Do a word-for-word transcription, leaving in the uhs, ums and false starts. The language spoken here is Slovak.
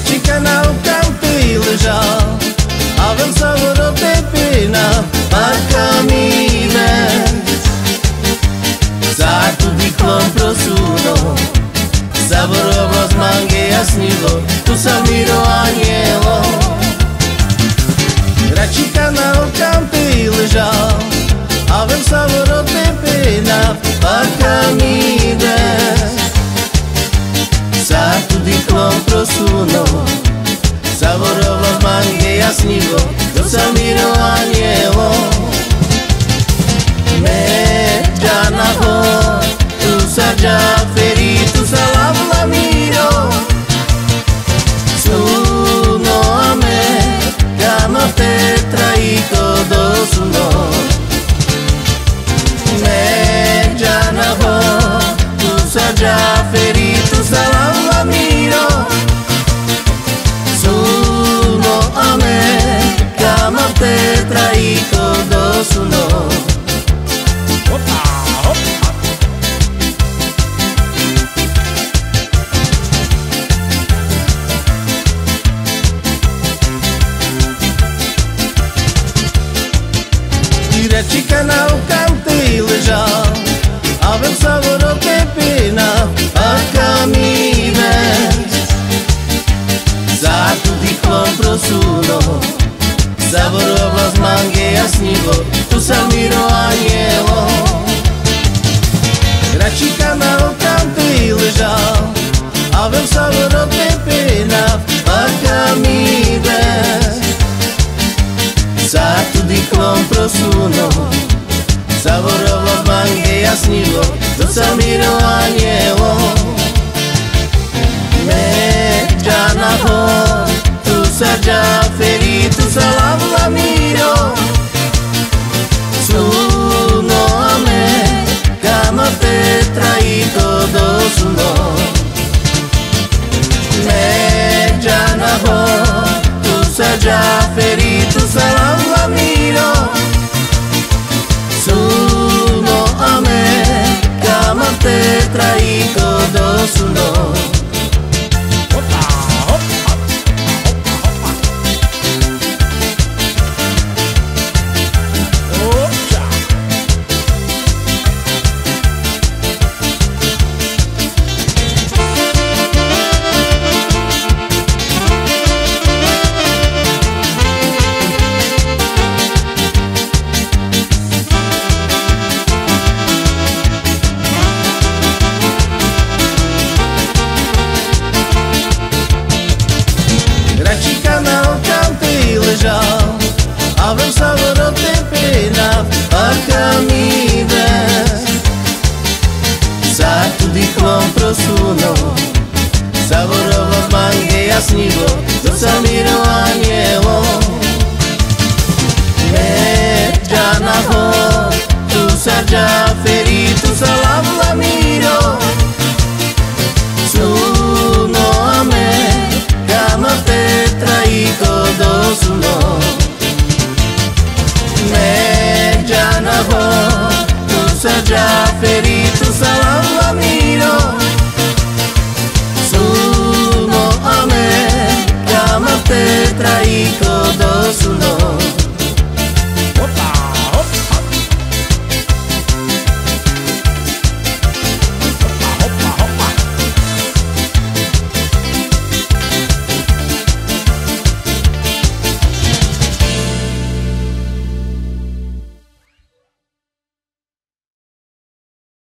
Gracica n-au cam tâi ležal, avem savoro te pena, parca mi ves. Sa tu diklom prosuno, savoro vos mange jasnivo, tu sam miro anjelo. Gracica n-au cam tâi ležal, avem savoro te pena, parca mi ves. Sa tu diklom prosuno, savoro vos mange jasnivo, tu sam miro anjelo. Me già ho, tu sa già ferito, salam la miro. Sono a me, cama te traito dos uno. Me già ho, tu sa già ferito, salam la miro. Sono a me, cama te traito dos uno. Gracica n-au cam tâi ležal, avem savoro te pena, parca mi ves. Sa tu diklom prosuno, savoro vos mange jasnivo, tu sam miro anjelo. Gracica n-au cam tâi ležal, avem savoro te pena, parca mi ves. Sa tu diklom prosuno, savoro vos mange jasnivo, tu sam miro anjelo. Me già ho, tu sa già ferito, salam la miro. Sono a me, cama te traito dos uno. Me già ho, tu sa già ferito, salam la miro. Sono a me, cama te traito dos uno. Gracica n-au cam tâi ležal, avem savoro te pena, parca mi ves. Sa tu diklom prosuno, savoro vos mange jasnivo, tu sam miro anjelo. Me già ho, tu sa già ferito, salam la miro. Sono a me, cama te traito dos uno. Me già ho, tu sa già ferito, salam la miro. Sono a me, cama te traito